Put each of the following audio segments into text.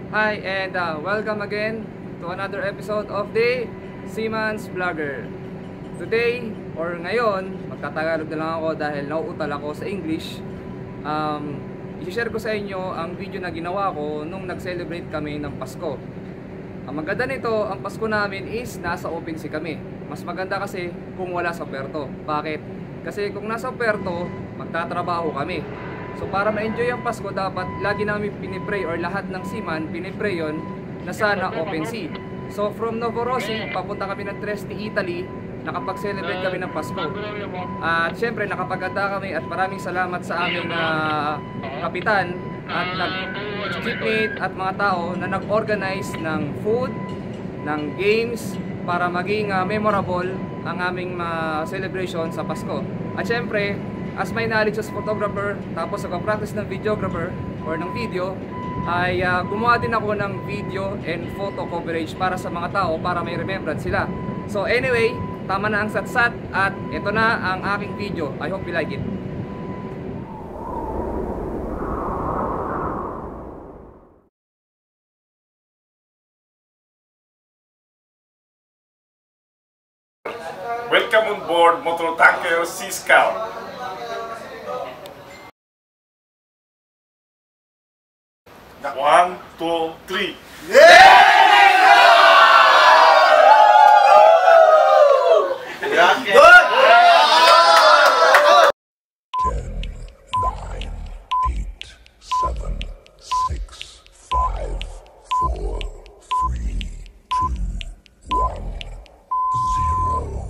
Hi and welcome again to another episode of the Seaman's Vlogger. Today, or ngayon, magtatagalog na lang ako dahil nauutal ako sa English. I-share ko sa inyo ang video na ginawa ko nung nag-celebrate kami ng Pasko. Ang maganda nito, ang Pasko namin is nasa open sea kami. Mas maganda kasi kung wala sa puerto. Bakit? Kasi kung nasa puerto, magtatrabaho kami. So para ma-enjoy ang Pasko, dapat lagi namin pinipray, or lahat ng seaman pinipray yun na sana open sea. So from Novorossiysk, papunta kami ng Trieste, Italy, nakapag-celebrate kami ng Pasko. At syempre nakapaganda kami at maraming salamat sa aming kapitan at nag-shipmate at mga tao na nag-organize ng food, ng games para maging memorable ang aming celebration sa Pasko. At syempre, as my knowledge as photographer, tapos nag-practice ng videographer or ng video, ay gumawa din ako ng video and photo coverage para sa mga tao, para may remembrance sila. So anyway, tama na ang satsat at ito na ang aking video. I hope you like it. Welcome on board motor tanker Sea Scout. 1, 2, 3. Good! 10, 9, 8, 7, 6, 5, 4, 3, 2, 1, 0.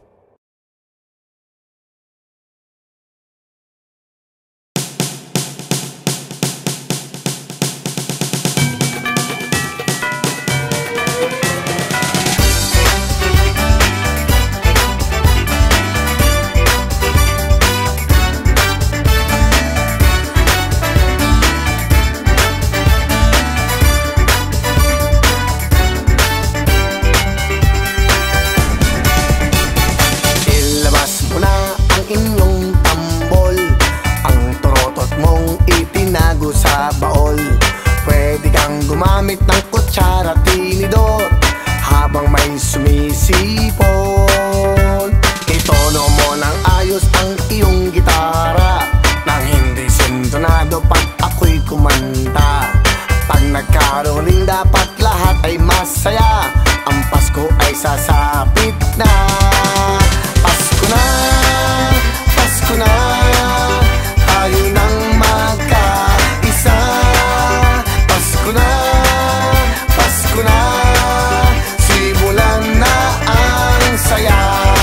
Sa baol, pwede kang gumamit ng kutsara, tinidor habang may sumisipon. Itono mo ng ayos ang iyong gitara nang hindi sintonado pag ako'y kumanta. Pag nagkaroling dapat lahat ay masaya. Ang Pasko ay sasapit na. Pasko na, Pasko na, tayo nang magkaisa. Pasko na, Pasko na, simulan na ang saya.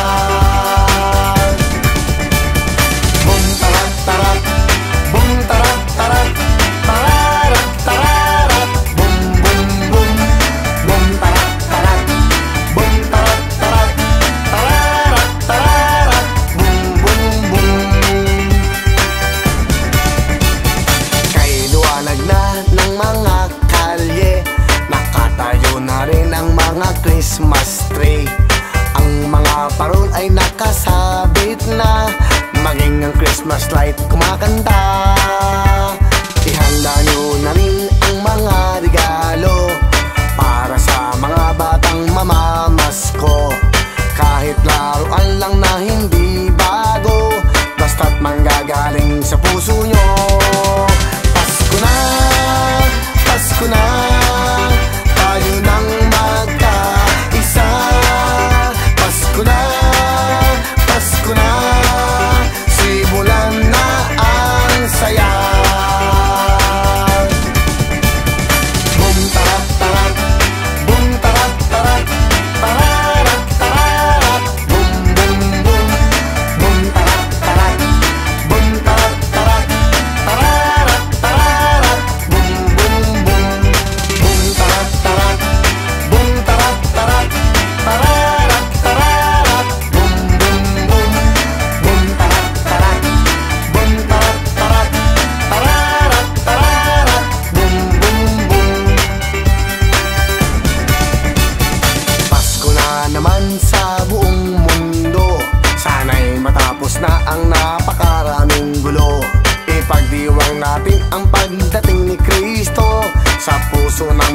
Bum tarat tarat, bum tarat tarat, tararat tararat, bum bum bum, bum tarat tarat, bum tarat tarat, tararat tararat, bum bum bum. Kay liwanag na ng mga kalye, nakatayo na rin ang mga Christmas tree. Ang mga parol ay nakasabit na, maging ang Christmas light kumakanta. Ihanda nyo na rin ang mga regalo para sa mga batang mamamasko. Kahit laruan lang na hindi bago, basta't manggagaling sa puso nyo. Pasko na, Pasko na, tayo nang magkaisa. Pasko na, Pasko na, simulan na ang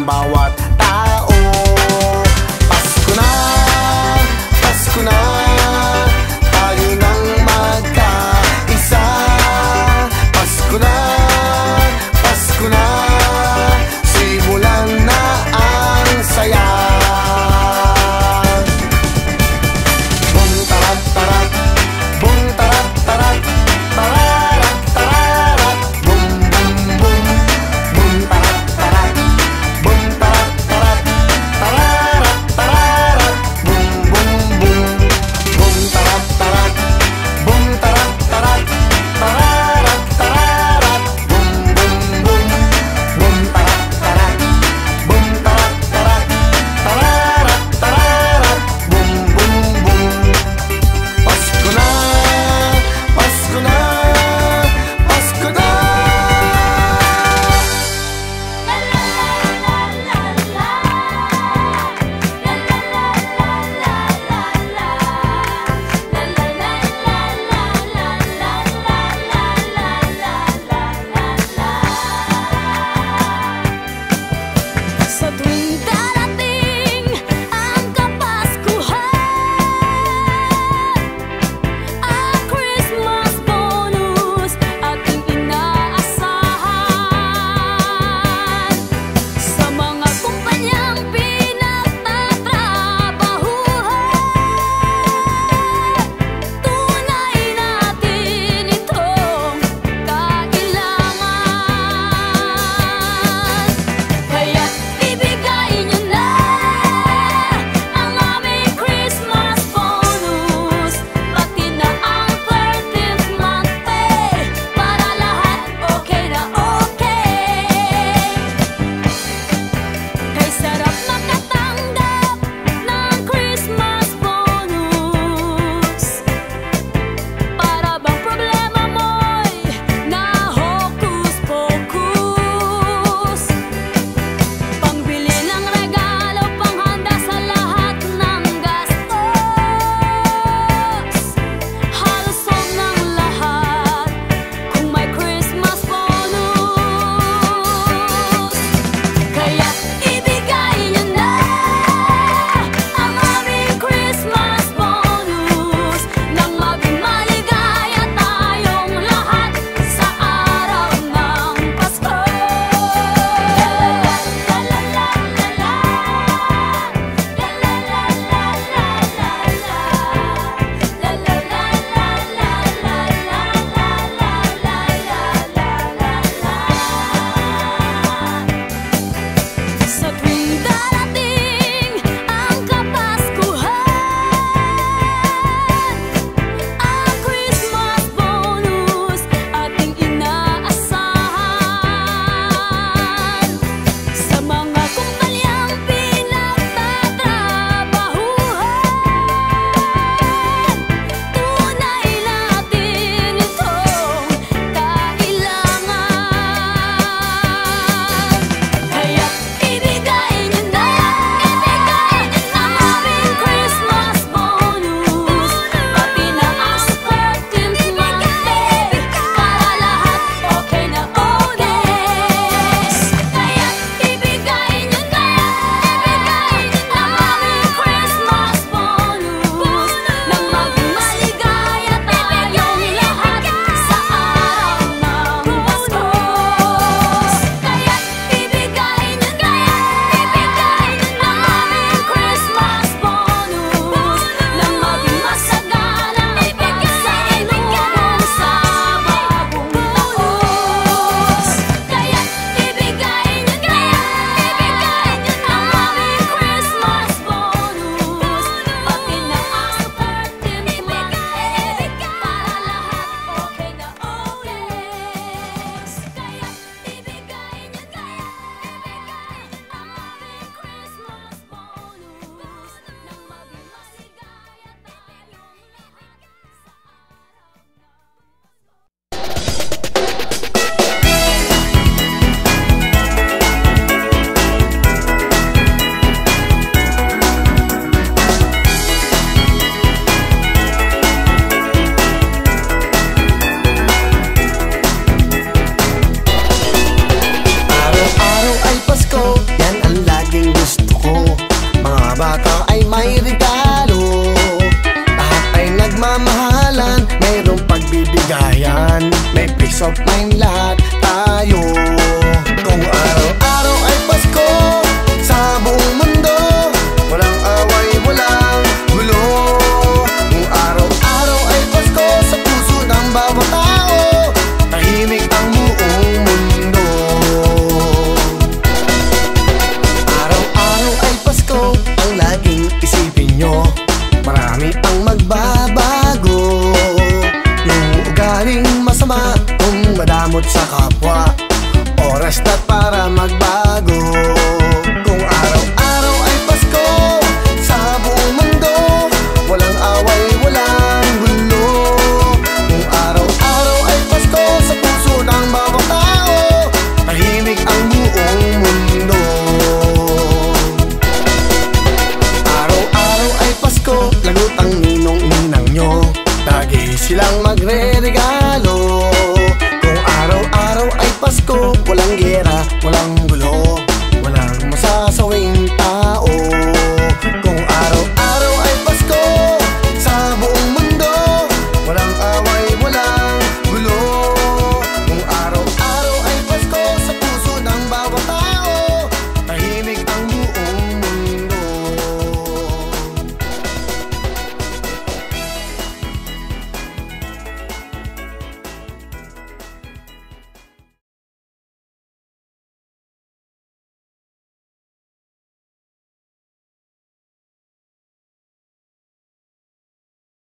ng bawat tao. Pasko na, Pasko na, tayo nang magkaisa. Pasko na, Pasko na, simulan na ang saya. Bum tarat tarat, bum tarat tarat, tararat tararat, bum bum bum, bum tarat tarat, bum tarat Pasko, walang gera, walang